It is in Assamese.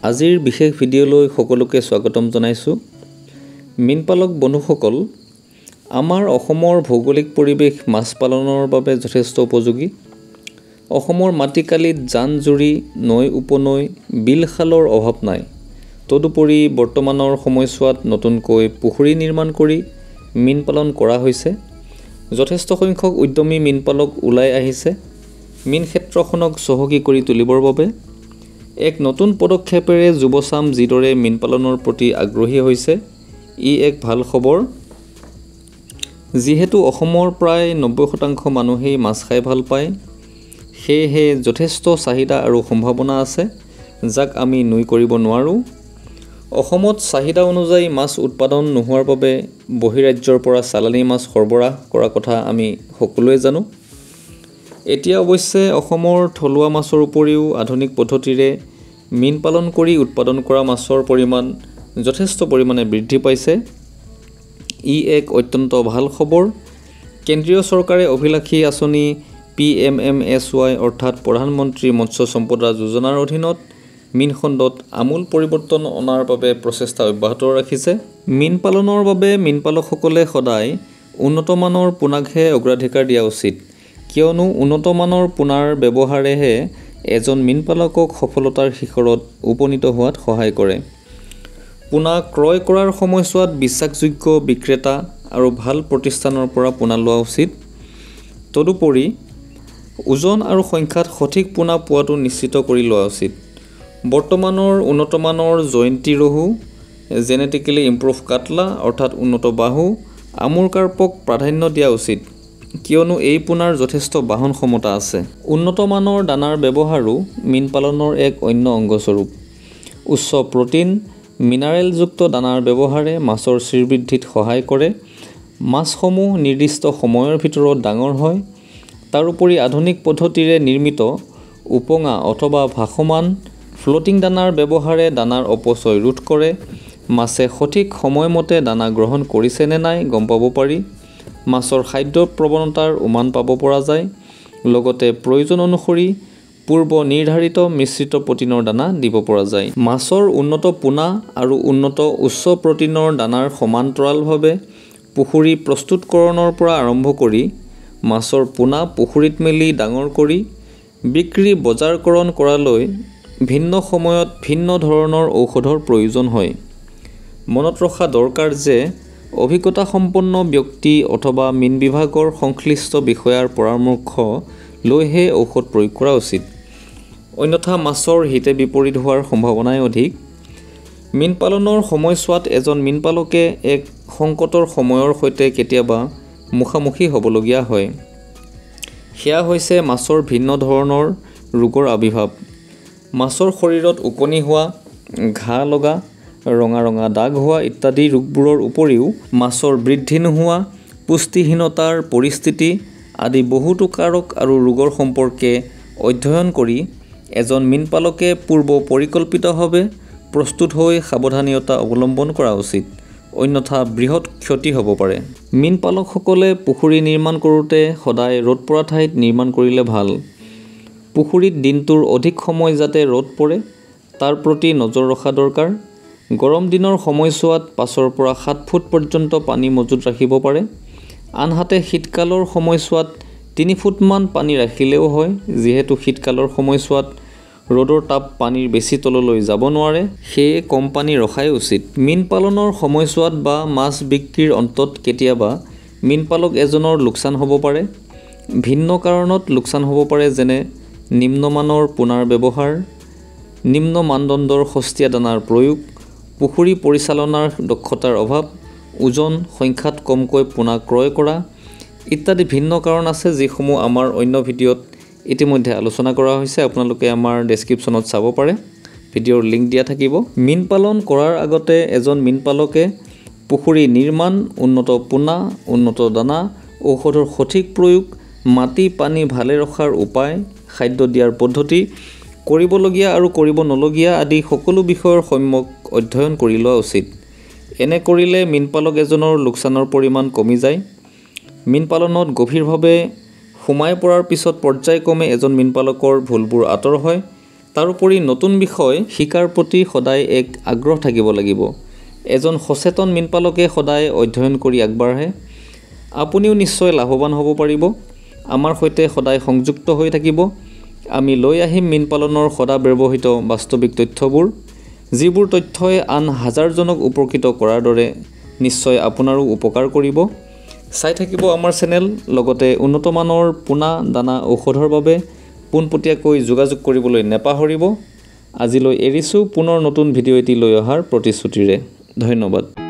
আজিৰ বিশেষ ভিডিঅ'লৈ সকলোকে স্বাগতম জনাইছো। মীনপালক বন্ধুসকল, আমাৰ অসমৰ ভৌগোলিক পৰিৱেশ মাছ পালনৰ বাবে যথেষ্ট উপযোগী। অসমৰ মাটিকালিত জান-জুৰি, নৈ উপনৈ, বিল-খালৰ অভাৱ নাই। তদুপৰি বৰ্তমানৰ সময়ছোৱাত নতুনকৈ পুখুৰী নিৰ্মাণ কৰি মীন পালন কৰা হৈছে। যথেষ্ট সংখ্যক উদ্যমী মীনপালক ওলাই আহিছে মীন ক্ষেত্ৰখনক চহকী কৰি তুলিবৰ বাবে। এক নতুন পদক্ষেপেৰে যুৱচাম যিদৰে মীন পালনৰ প্ৰতি আগ্ৰহী হৈছে, ই এক ভাল খবৰ। যিহেতু অসমৰ প্ৰায় 90% মানুহেই মাছ খাই ভাল পায়, সেয়েহে যথেষ্ট চাহিদা আৰু সম্ভাৱনা আছে, যাক আমি নুই কৰিব নোৱাৰোঁ। অসমত চাহিদা অনুযায়ী মাছ উৎপাদন নোহোৱাৰ বাবে বহিৰাজ্যৰ পৰা চালানী মাছ সৰবৰাহ কৰা কথা আমি সকলোৱে জানো। এতিয়া অৱশ্যে অসমৰ থলুৱা মাছৰ উপৰিও আধুনিক পদ্ধতিৰে মীন পালন কৰি উৎপাদন কৰা মাছৰ পৰিমাণ যথেষ্ট পৰিমাণে বৃদ্ধি পাইছে। ই এক অত্যন্ত ভাল খবৰ। কেন্দ্ৰীয় চৰকাৰে অভিলাষী আঁচনি PMMSY অৰ্থাৎ প্ৰধানমন্ত্ৰী মৎস্য সম্পদা যোজনাৰ অধীনত মীন খণ্ডত আমূল পৰিৱৰ্তন অনাৰ বাবে প্ৰচেষ্টা অব্যাহত ৰাখিছে। মীন পালনৰ বাবে মীনপালকসকলে সদায় উন্নতমানৰ পোনাকহে অগ্ৰাধিকাৰ দিয়া উচিত, কিয়নো উন্নতমানৰ পোনাৰ ব্যৱহাৰেহে এজন মীনপালকক সফলতাৰ শিখৰত উপনীত হোৱাত সহায় কৰে। পোনা ক্ৰয় কৰাৰ সময়ছোৱাত বিশ্বাসযোগ্য বিক্ৰেতা আৰু ভাল প্ৰতিষ্ঠানৰ পৰা পোনা লোৱা উচিত। তদুপৰি ওজন আৰু সংখ্যাত সঠিক পোনা পোৱাটো নিশ্চিত কৰি লোৱা উচিত। বৰ্তমানৰ উন্নতমানৰ জয়ন্তী ৰহু, জেনেটিকেলি ইম্প্ৰুভ কাটলা অৰ্থাৎ উন্নত বাহু, আমুৰ কাৰ্পক প্ৰাধান্য দিয়া উচিত, কিয়নো এই পোনাৰ যথেষ্ট বাহন ক্ষমতা আছে। উন্নতমানৰ দানাৰ ব্যৱহাৰো মীন পালনৰ এক অন্য অংগস্বৰূপ। উচ্চ প্ৰটিন, মিনাৰেলযুক্ত দানাৰ ব্যৱহাৰে মাছৰ শ্ৰীবৃদ্ধিত সহায় কৰে। মাছসমূহ নিৰ্দিষ্ট সময়ৰ ভিতৰত ডাঙৰ হয়। তাৰোপৰি আধুনিক পদ্ধতিৰে নিৰ্মিত উপঙা অথবা ভাসমান ফ্লোটিং দানাৰ ব্যৱহাৰে দানাৰ অপচয় ৰোধ কৰে। মাছে সঠিক সময়মতে দানা গ্ৰহণ কৰিছে নে নাই গম পাব পাৰি। মাছৰ খাদ্য প্ৰৱণতাৰ উমান পাব পৰা যায়। লগতে প্ৰয়োজন অনুসৰি পূৰ্ব নিৰ্ধাৰিত মিশ্ৰিত প্ৰটিনৰ দানা দিব পৰা যায়। মাছৰ উন্নত পোনা আৰু উন্নত উচ্চ প্ৰটিনৰ দানাৰ সমান্তৰালভাৱে পুখুৰী প্ৰস্তুতকৰণৰ পৰা আৰম্ভ কৰি মাছৰ পোনা পুখুৰীত মেলি ডাঙৰ কৰি বিক্ৰী বজাৰকৰণ কৰালৈ ভিন্ন সময়ত ভিন্ন ধৰণৰ ঔষধৰ প্ৰয়োজন হয়। মনত ৰখা দৰকাৰ যে অভিজ্ঞতাসম্পন্ন ব্যক্তি অথবা মীন বিভাগৰ সংশ্লিষ্ট বিষয়াৰ পৰামৰ্শ লৈহে ঔষধ প্ৰয়োগ কৰা উচিত, অন্যথা মাছৰ হিতে বিপৰীত হোৱাৰ সম্ভাৱনাই অধিক। মীন পালনৰ সময়ছোৱাত এজন মীনপালকে এক সংকটৰ সময়ৰ সৈতে কেতিয়াবা মুখামুখি হ'বলগীয়া হয়। সেয়া হৈছে মাছৰ ভিন্ন ধৰণৰ ৰোগৰ আবিৰ্ভাৱ। মাছৰ শৰীৰত ওকণি হোৱা, ঘাঁ লগা, ৰঙা ৰঙা দাগ হোৱা ইত্যাদি ৰোগবোৰৰ উপৰিও মাছৰ বৃদ্ধি নোহোৱা, পুষ্টিহীনতাৰ পৰিস্থিতি আদি বহুতো কাৰক আৰু ৰোগৰ সম্পৰ্কে অধ্যয়ন কৰি এজন মীনপালকে পূৰ্ব পৰিকল্পিতভাৱে প্ৰস্তুত হৈ সাৱধানতা অৱলম্বন কৰা উচিত, অন্যথা বৃহৎ ক্ষতি হ'ব পাৰে। মীনপালকসকলে পুখুৰী নিৰ্মাণ কৰোঁতে সদায় ৰ'দ পৰা ঠাইত নিৰ্মাণ কৰিলে ভাল। পুখুৰীত দিনটোৰ অধিক সময় যাতে ৰ'দ পৰে তাৰ প্ৰতি নজৰ ৰখা দৰকাৰ। গৰম দিনৰ সময়ছোৱাত 5 পৰা 7 ফুট পৰ্যন্ত পানী মজুত ৰাখিব পাৰে। আনহাতে শীতকালৰ সময়ছোৱাত 3 ফুটমান পানী ৰাখিলেও হয়, যিহেতু শীতকালৰ সময়ছোৱাত ৰ'দৰ তাপ পানীৰ বেছি তললৈ যাব নোৱাৰে, সেয়ে কম পানী ৰখাই উচিত। মীন পালনৰ সময়ছোৱাত বা মাছ বিক্ৰীৰ অন্তত কেতিয়াবা মীনপালক এজনৰ লোকচান হ'ব পাৰে। ভিন্ন কাৰণত লোকচান হ'ব পাৰে, যেনে নিম্নমানৰ পোনাৰ ব্যৱহাৰ, নিম্ন মানদণ্ডৰ সস্তীয়া দানাৰ প্ৰয়োগ, পুখুৰী পৰিচালনাৰ দক্ষতাৰ অভাৱ, ওজন সংখ্যাত কমকৈ পোনা ক্ৰয় কৰা ইত্যাদি ভিন্ন কাৰণ আছে, যিসমূহ আমাৰ অন্য ভিডিঅ'ত ইতিমধ্যে আলোচনা কৰা হৈছে। আপোনালোকে আমাৰ ডেছক্ৰিপশ্যনত চাব পাৰে, ভিডিঅ'ৰ লিংক দিয়া থাকিব। মীন পালন কৰাৰ আগতে এজন মীনপালকে পুখুৰী নিৰ্মাণ, উন্নত পোনা, উন্নত দানা, ঔষধৰ সঠিক প্ৰয়োগ, মাটি পানী ভালে ৰখাৰ উপায়, খাদ্য দিয়াৰ পদ্ধতি, কৰিবলগীয়া আৰু কৰিব নলগীয়া আদি সকলো বিষয়ৰ সম্যক অধ্যয়ন কৰি লোৱা উচিত। এনে কৰিলে মীনপালক এজনৰ লোকচানৰ পৰিমাণ কমি যায়। মীন পালনত গভীৰভাৱে সোমাই পৰাৰ পিছত পৰ্যায়ক্ৰমে এজন মীনপালকৰ ভুলবোৰ আঁতৰ হয়। তাৰোপৰি নতুন বিষয় শিকাৰ প্ৰতি সদায় এক আগ্ৰহ থাকিব লাগিব। এজন সচেতন মীনপালকে সদায় অধ্যয়ন কৰি আগবাঢ়ে। আপুনিও নিশ্চয় লাভৱান হ'ব পাৰিব। আমাৰ সৈতে সদায় সংযুক্ত হৈ থাকিব। আমি লৈ আহিম মীন পালনৰ সদা ব্যৱহৃত বাস্তৱিক তথ্যবোৰ, যিবোৰ তথ্যই আন হাজাৰজনক উপকৃত কৰাৰ দৰে নিশ্চয় আপোনাৰো উপকাৰ কৰিব। চাই থাকিব আমাৰ চেনেল। লগতে উন্নতমানৰ পোনা দানা ঔষধৰ বাবে পোনপটীয়াকৈ যোগাযোগ কৰিবলৈ নেপাহৰিব। আজিলৈ এৰিছোঁ পুনৰ নতুন ভিডিঅ' এটি লৈ অহাৰ প্ৰতিশ্ৰুতিৰে। ধন্যবাদ।